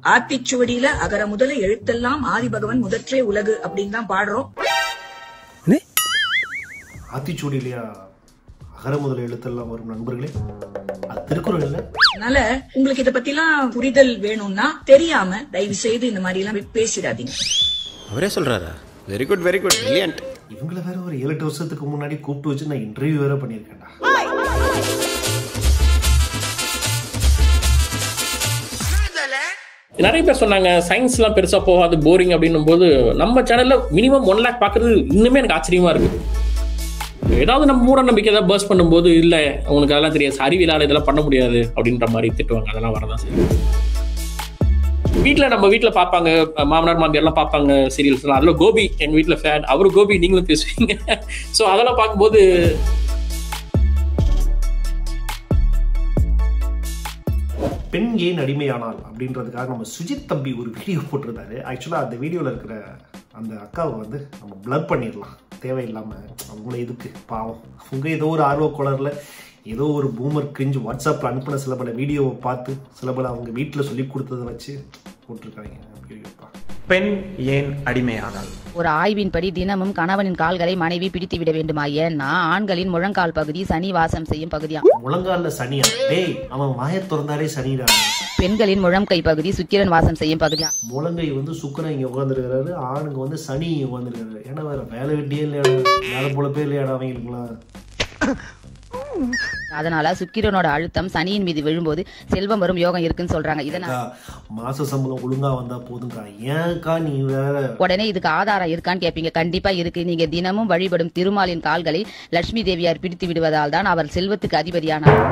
ஆத்திச்சுவடியில அகர முதல எழுத்தெல்லாம் ஆதி பகவன் முதற்றே உலகு அப்படின்னு தான் பாடுறோம். ஆத்திச்சுவடியிலயா அகர முதல எழுத்தெல்லாம் வரும் நண்பர்களே? அது திருக்குறள் இல்ல. அதனால உங்களுக்கு இத பத்தி எல்லாம் புரிதல் வேணும்னா தெரியாம தயவு செய்து இந்த மாதிரி எல்லாம் பேசிடாதீங்க. அவரே சொல்றாரா? Very good very good brilliant. இவங்கள வேற ஒரு 7-8 வருஷத்துக்கு முன்னாடி கூப்பிட்டு வச்சு நான் இன்டர்வியூ வேற பண்ணியிருக்கேன்டா. நிறைய பேர் சொன்னாங்க சயின்ஸ்லாம் பெருசா போகாது போரிங் அப்படின்னும் போது நம்ம சேனல்ல மினிமம் 1 lakh பாக்குறது இன்னுமே எனக்கு ஆச்சரியமா இருக்கு. ஏதாவது நம்ம மூட நம்பிக்கை ஏதாவது பர்ஸ் பண்ணும்போது இல்ல உனக்கு அதெல்லாம் தெரியாது அறிவியலால இதெல்லாம் பண்ண முடியாது அப்படின்ற மாதிரி திட்டுவாங்க. அதெல்லாம் வரதான் செய்யும். நம்ம வீட்டுல பாப்பாங்க, மாமனார் மாமியார் எல்லாம் பாப்பாங்க சீரியல்ஸ் எல்லாம். அதுல கோபி எங்க வீட்டுல ஃபேன், அவரு கோபி நீங்களும் பேசுவீங்க. சோ அதெல்லாம் பார்க்கும்போது பெண் ஏன் அடிமையானால் அப்படின்றதுக்காக நம்ம சுஜித் தம்பி ஒரு வீடியோ போட்டிருந்தாரு. ஆக்சுவலா அந்த வீடியோல இருக்கிற அந்த அக்காவை வந்து நம்ம பிளர் பண்ணிடலாம் தேவையில்லாம. அவங்கள எதுக்கு பாவம், அவங்க ஏதோ ஒரு ஆர்வ கோளர்ல ஏதோ ஒரு பூமர் கிரிஞ்சு வாட்ஸ்அப்ல அனுப்பின சில பல வீடியோவை பார்த்து சில பல அவங்க வீட்டில் சொல்லி கொடுத்ததை வச்சு போட்டிருக்காங்க. பெண் ஏன் அடிமையானால்? ஒரு ஆய்வின்படி தினமும் கணவனின் கால்களை மனைவி பிடித்து விட வேண்டுமா? ஏன்னா ஆண்களின் முழங்கால் பகுதி சனி வாசம் செய்யும் பகுதியா. முழங்கால்ல சனியா? டேய் அவன் வாயை திறந்தாலே சனிடா. பெண்களின் முழங்கை பகுதி சுக்கிரன் வாசம் செய்யும் பகுதியா. முழங்கை வந்து சுக்கிரன் இங்க உட்காந்துருக்காரு, ஆணுங்க வந்து சனி இங்க உட்காந்துருக்காரு. ஏன்னா வேற வேலை வெட்டியே இல்லையா, வேலை பொழப்பே இல்லையாடா அவங்களுக்குலாம். அதனால சுக்கிரனோட அழுத்தம் சனியின் மீது விழும்போது செல்வம் வரும் யோகம் இருக்குன்னு சொல்றாங்க. இதனால மாச சம்பளம் ஒழுங்கா வந்தா போதுங்கா, ஏன்க்கா நீ வேற. உடனே இதுக்கு ஆதாரம் இருக்கான்னு கேட்பீங்க. கண்டிப்பா இருக்கு. நீங்க தினமும் வழிபடும் திருமாலின் கால்களை லட்சுமி தேவியார் பிடித்து விடுவதால் தான் அவர் செல்வத்துக்கு அதிபதியானார்.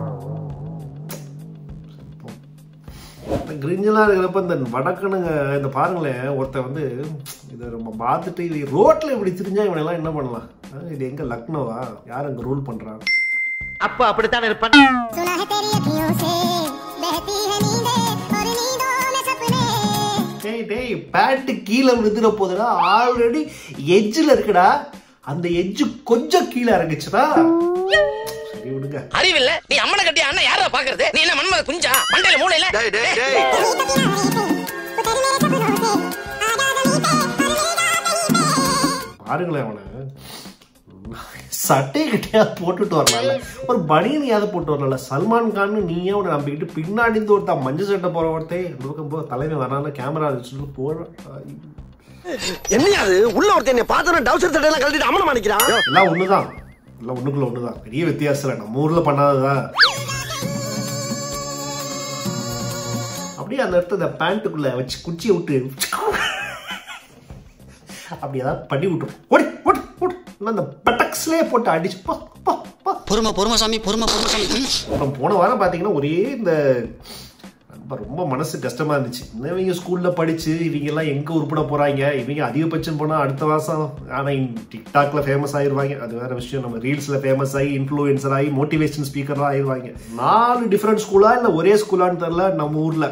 கிரிஞ்சலா இருக்கிறப்ப இந்த வடக்கணுங்க இந்த பாருங்களேன், ஒருத்தர் வந்து இதை நம்ம பார்த்துட்டு ரோட்ல இப்படி திரிஞ்சா இவன் எல்லாம் என்ன பண்ணலாம்? இது எங்க லக்னோவா? யார் அங்க ரூல் பண்றாங்க? அப்ப அப்படித்தான் இருப்பான். டேய் பேண்ட் கீழே விழுந்துற போதுடா, ஆல்ரெடி எட்ஜ்ல இருக்குடா. அந்த எட்ஜ் கொஞ்சம் கீழே இறங்குச்சுடா. சரி விடுங்க. அறிவில்ல நீ அம்மனை கட்டி அண்ணன் யாரா பாக்குறது? நீ என்ன மண்ம குஞ்சா மண்டையில மூளையில? பாருங்களேன், அவனை சட்டை கிட்டையாவது போட்டுட்டு வரலாம்ல, ஒரு பனியனையாவது போட்டு வரலாம்ல. சல்மான் கான் நீயே அவனை நம்பிக்கிட்டு பின்னாடி இருந்து ஒருத்தன் மஞ்சள் சட்டை போற ஒருத்தன் தலைமை வரான கேமரா வச்சுட்டு போற. என்னையாது உள்ள ஒருத்தன் என்ன பார்த்தா டவுசர் சட்டை எல்லாம் கழட்டிட்டு அம்மனை மாணிக்கிறான். எல்லாம் ஒண்ணுதான், எல்லாம் ஒண்ணுக்குள்ள ஒண்ணுதான், பெரிய வித்தியாசம் இல்லை. நம்ம ஊர்ல பண்ணாததான். அப்படியே அந்த இடத்துல இந்த பேண்ட்டுக்குள்ள வச்சு குச்சியை விட்டு அப்படி ஏதாவது பண்ணி விட்டுரும். ஓடி ஓடி ஓடி அந்த பட்டக்ஸ்லேயே போட்டு அடிச்சு பொறுமை சாமி பொறுமை சாமி. அப்புறம் போன வாரம் பார்த்தீங்கன்னா ஒரே இந்த ரொம்ப மனசு கஷ்டமா இருந்துச்சு. இவங்க ஸ்கூல்ல படிச்சு இவங்க எல்லாம் எங்க உருப்பட போறாங்க? இவங்க அதிகபட்சம் போனா அடுத்த மாசம் ஆனா டிக்டாக்ல ஃபேமஸ் ஆயிருவாங்க, அது வேற விஷயம். நம்ம ரீல்ஸ்ல ஃபேமஸ் ஆகி இன்ஃப்ளூயன்சர் ஆகி மோட்டிவேஷன் ஸ்பீக்கர்லாம் ஆயிருவாங்க. 4 டிஃபரெண்ட் ஸ்கூலா இல்ல ஒரே ஸ்கூலான்னு தெரியல. நம்ம ஊர்ல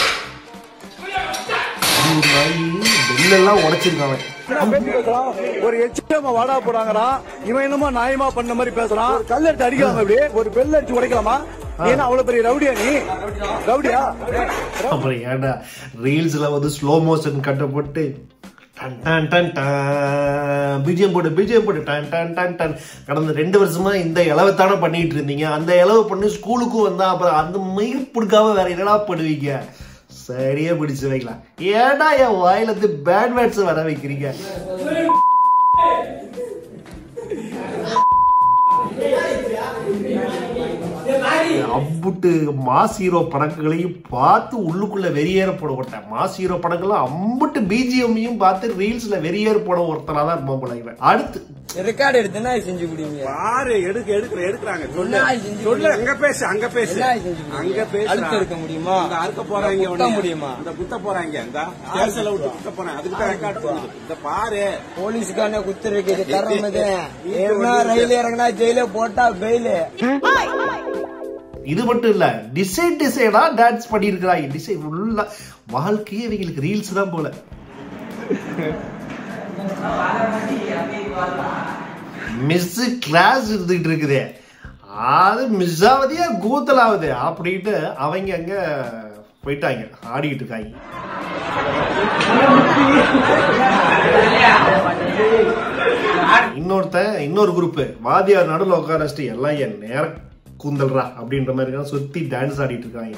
பெல்லெல்லாம் உடைச்சிருக்காங்க. ஒரு எச்சமா வாடா போறாங்கடா, இவன் என்னமோ நியாயமா பண்ண மாதிரி பேசுறான். கல்லெடுத்து அடிக்கலாமா? இப்படி ஒரு பெல் அடிச்சு உடைக்கலாமா? ஏன்னா அவ்வளவு பெரிய ரவுடியா நீ? ரவுடியா? அப்புறம் ஏன்டா ரீல்ஸ்ல வந்து ஸ்லோ மோஷன் கட்டப்பட்டு பிஜிஎம் போட்டு கடந்த 2 வருஷமா இந்த இளவத்தான பண்ணிட்டு இருந்தீங்க. அந்த இளவு பண்ணி ஸ்கூலுக்கும் வந்தா அப்புறம் அந்த மயிர் பிடிக்காம வேற என்னடா பண்ணுவீங்க? சரியா பிடிச்சு வைக்கலாம். ஏடா என் வாயில இருந்து பேட் வேர்ட்ஸ் வர வைக்கிறீங்க? அம்புட்டு மாஸ் ஹீரோ படங்களையும் பார்த்து உள்ளுக்குள்ள வெறியேற போட ஒருத்தன். மாஸ் ஹீரோ படங்கள்லாம் அம்புட்டு பிஜிஎம்மையும் பார்த்து ரீல்ஸ்ல வெறியேற போட ஒருத்தனா தான் இருப்பான் போல இவன். அடுத்து ரெக்கார்ட் எடுத்துனா செஞ்சு குடிங்க. பாரு எடுக்கறாங்க. சொல்ல அங்க பேசு அடுத்து எடுக்க முடியுமா? அறுக்க போறாங்க, குத்த முடியுமா? இந்த குத்த போறாங்க, இந்த கேஸ்ல விட்டு குத்த போறாங்க. அதுக்கு தான் ரெக்கார்ட் போடுது. இந்த பாரு போலீஸ்காரனே குத்து இருக்குது தரமது. ஏன்னா ரயில் இறங்கினா ஜெயில போட்டா பெயில். இது மட்டும் இல்ல, டிசைடா டான்ஸ் பண்ணி இருக்கிறாங்க. டிசைட் உள்ள வாழ்க்கையே இவங்களுக்கு ரீல்ஸ் தான் போல. மிஸ் கிளாஸ் இருந்துகிட்டு இருக்குது, அது மிஸ் ஆகுதே கூத்தலாகுது அப்படின்ட்டு அவங்க அங்க போயிட்டாங்க, ஆடிக்கிட்டு இருக்காங்க. இன்னொரு குரூப் வாதியார் நடுவில் உட்கார வச்சுட்டு எல்லாம் என் நேர கூந்தல்றா அப்படின்ற மாதிரி சுத்தி டான்ஸ் ஆடிட்டு இருக்காங்க.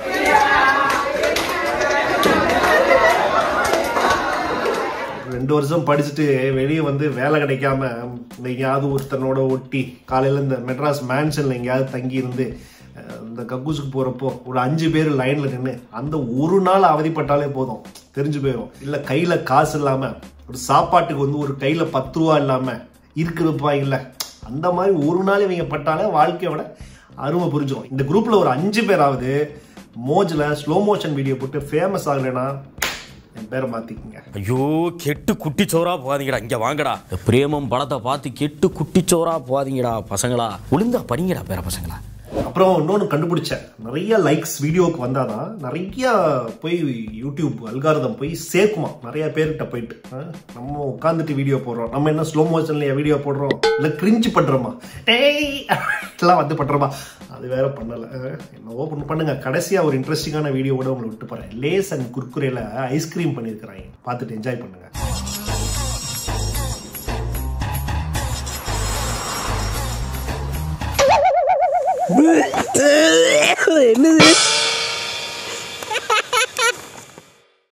ரெண்டு வருஷம் படிச்சுட்டு வெளியே வந்து வேலை கிடைக்காம எங்கேயாவது ஒருத்தனோட ஒட்டி காலையில இந்த மெட்ராஸ் மேன்ஷன்ல எங்கேயாவது தங்கி இருந்து இந்த கக்கூசுக்கு போறப்போ ஒரு 5 பேர் லைன்ல நின்று அந்த ஒரு நாள் அவதிப்பட்டாலே போதும், தெரிஞ்சு போயிடும். இல்ல கையில காசு இல்லாம ஒரு சாப்பாட்டுக்கு வந்து ஒரு கையில 10 ரூபா இல்லாம இருக்குதுப்பா இல்ல, அந்த மாதிரி ஒரு நாள் இவங்க பட்டாலே வாழ்க்கையோட அருமை புரிஞ்சுக்கும். இந்த குரூப்ல ஒரு 5 பேராவது மோஜ்ல ஸ்லோ மோஷன் வீடியோ போட்டு ஃபேமஸ் ஆகலைன்னா என் பேரை மாத்திக்கங்க. ஐயோ கெட்டு குட்டிச்சோரா போகாதீங்கடா, இங்க வாங்கடா. பிரேமம் படத்தை பார்த்து கெட்டு குட்டிச்சோரா போகாதீங்கடா பசங்களா, ஒழுங்கா படிங்கடா பேர பசங்களா. அப்புறம் இன்னொன்று கண்டுபிடிச்சேன், நிறைய லைக்ஸ் வீடியோவுக்கு வந்தாதான் நிறைய போய் யூடியூப் அல்காரிதம் போய் சேர்க்குமா நிறைய பேர்கிட்ட போயிட்டு. நம்ம உட்காந்துட்டு வீடியோ போடுறோம், நம்ம என்ன ஸ்லோ மோஷன்லயா வீடியோ போடுறோம், இல்லை கிரிஞ்சு பண்றோமா, எல்லாம் வந்து பண்றோமா, அது வேற பண்ணல. என்னவோ பண்ணுங்க. கடைசியா ஒரு இன்ட்ரெஸ்டிங்கான வீடியோவோட உங்களை விட்டு போறேன். லேஸ் அண்ட் குர்குரேல ஐஸ்கிரீம் பண்ணியிருக்கிறாங்க, பார்த்துட்டு என்ஜாய் பண்ணுங்க. என்னது